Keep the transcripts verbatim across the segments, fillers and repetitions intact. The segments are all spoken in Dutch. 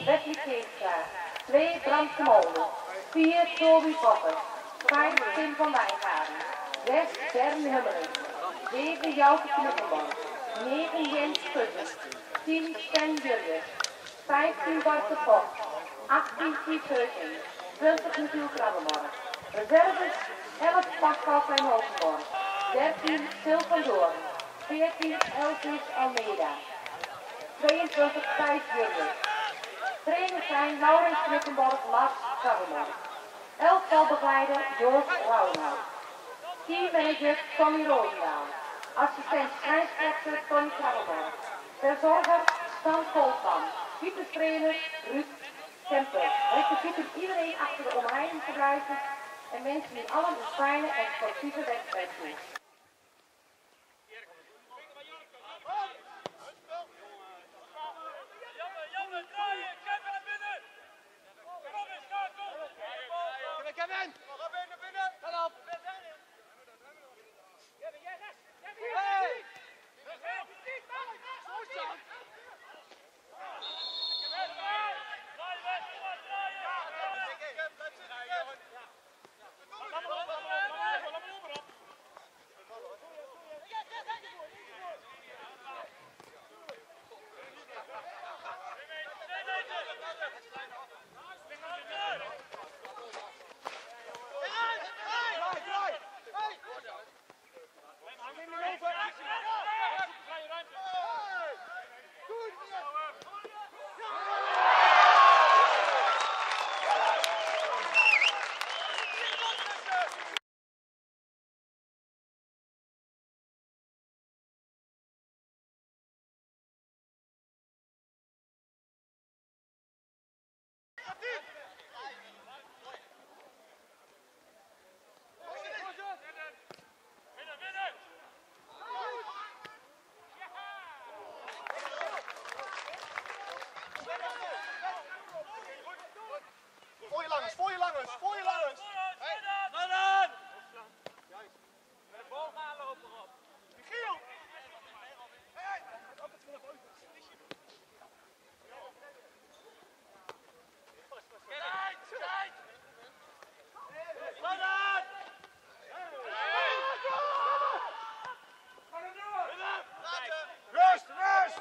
Wesley Keenstra. twee Bram Vermolen. vier Toby Potter. vijf Tim van Wijngaarden. zes Bern Hummering. zeven Jouke Knuppenborg. negen Jens Putten. tien Sven Jurjes. vijftien Bart de Vogt. achttien Piet Heuking. twintig Michiel Krabbenborg. Reserves elf Pascal van Hogenborg. dertien Sil van Doorn. veertien Elvis Almeida. tweeëntwintig Thijs Jurjes. Trainers zijn Laurens Knuppenborg, Lars Krabbenborg. Elftalbegeleider Joost Rauwenhout. Teammanager Tommy Roosendaal. Assistent scheidsrechter Tony Krabbenborg. Verzorger Stan Koolman. Fietsentrainer Ruud Kemper. Wij verzoeken iedereen achter de omheining te blijven en wensen u allen een fijne en sportieve wedstrijd toe. Kevin! Ga binnen, binnen! Ga op! Kevin, jij rechts! Kevin, hey! Voor je langers, voor je langers, voor je langers! Ga dan! Juist. Met de bal aanlopen erop. Michiel! Hé, altijd vanaf uit. Tijd, tijd! Ga dan! Rust, rust!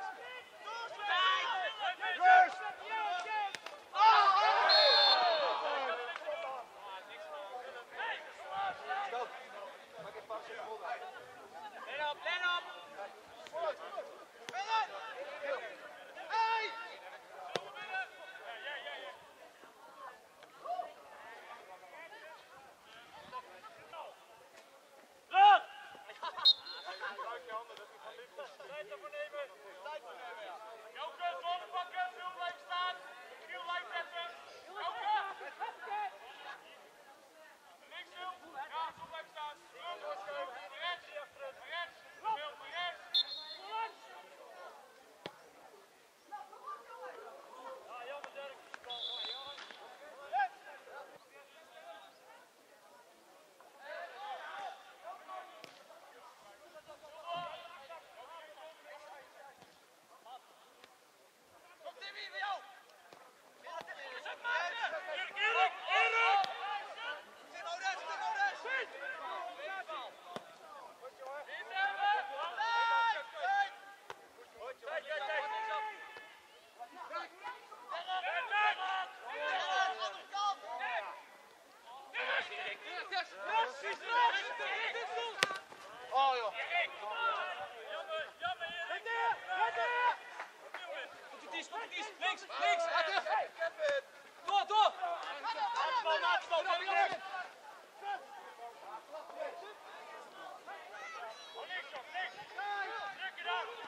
Rust! Let op, let op! Vooruit, vooruit! Hey! Terug! Uit je handen, dat is van liefde. Tijd ervoor nemen. Tijd ervoor nemen, ja. Joke, zone pakken, Giel blijft staan. Giel blijft zetten. Joke! Links, Giel. Ja, zo blijft staan. Doorschuiven. Rechts, rechts. Giel, rechts. Ja, jammer Dirk. Kom Timmy, voor jou! Zet maken! Erik, Erik! Tim Odes, Tim Odes! Schiet! Goed jongen! Niet hebben! Nee! Nee! Goed jongen! Kijk, kijk, kijk! Oh joh! Jammer, jammer Erik! Goed kies, goed kies! Links, links! Door, door! Maatspel, maatspel! Links, links! Druk je dan!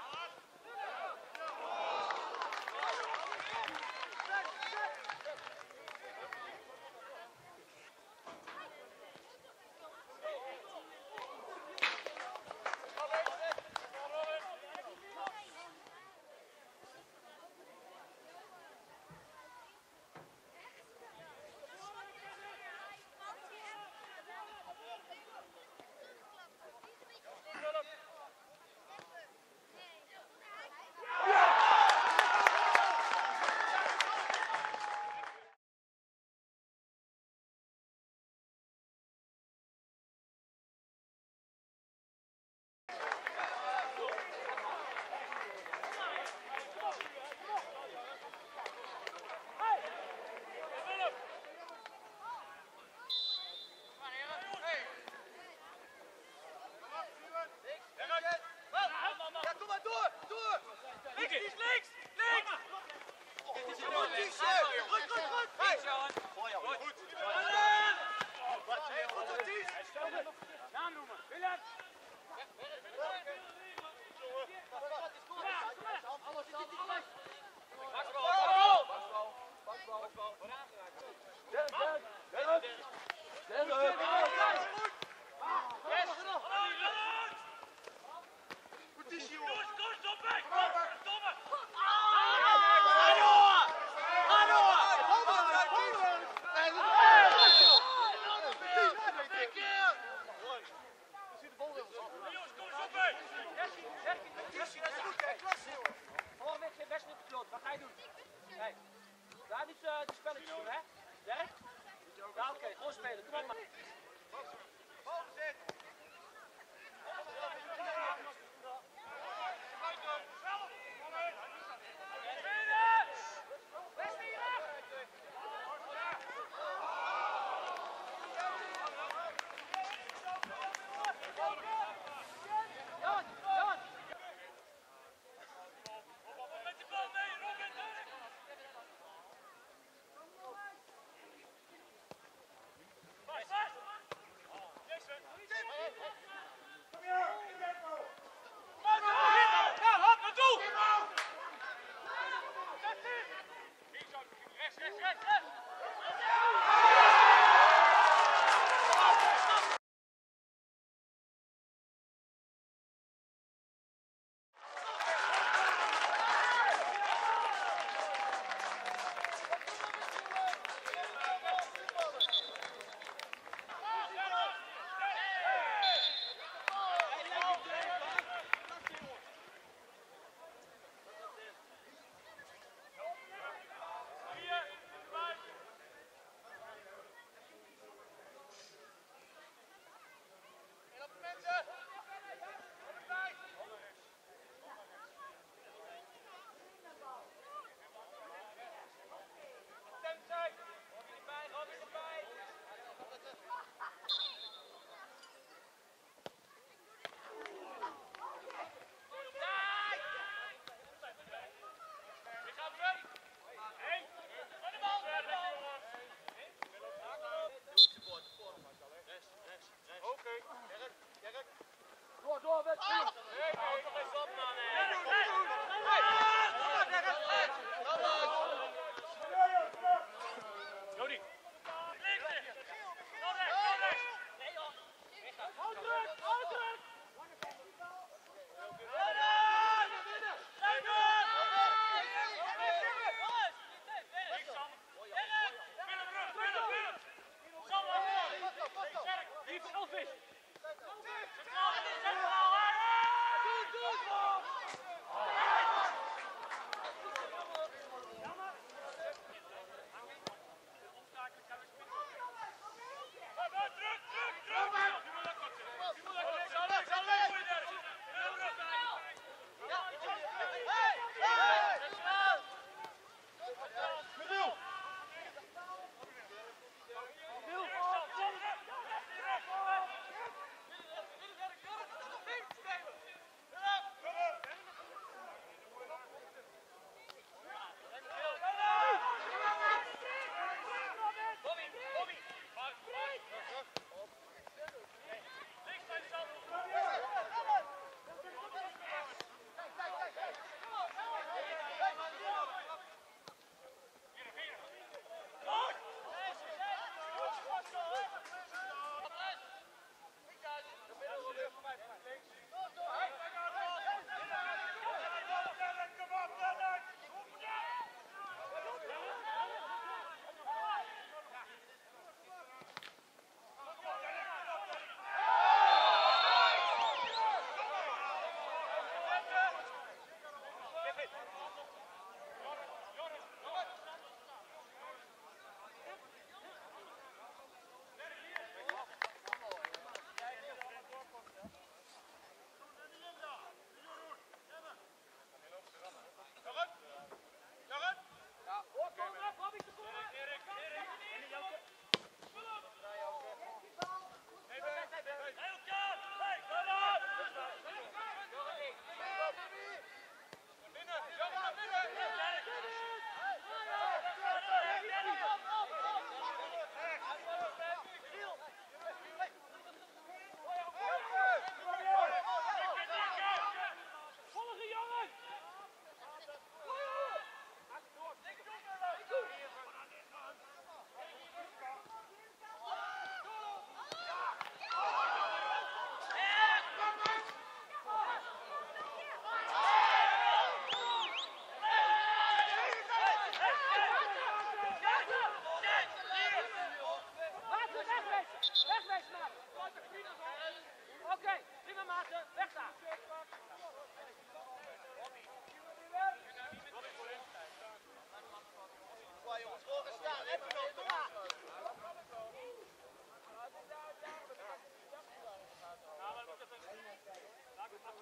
Naam noemen. Willem. Alles, alles. Pasbal. Pasbal. Pasbal. Wordt aangeraakt. Dennis. Dennis. Dennis. Yes. Goed is hier, hoor. Kom, stop weg. Stoppen. Wat ga je doen? Hey, daar niet uh, die spelletjes doen, hè? Dirk? Ja, oké, okay, gewoon spelen. Kom op, man.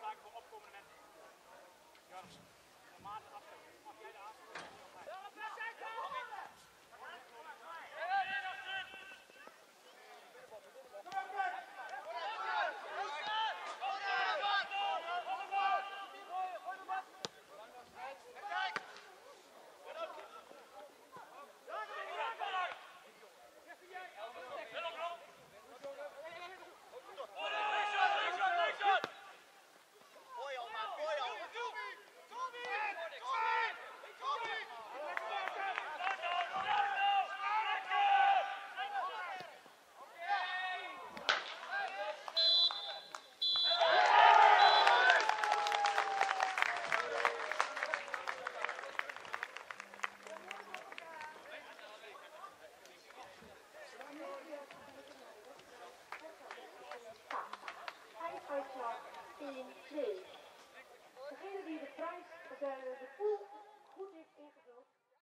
vaak voor opkomende mensen. Jarms, normaal afzetten. Mag jij de aansluiting? Uitslag één twee. Degene die de prijs, de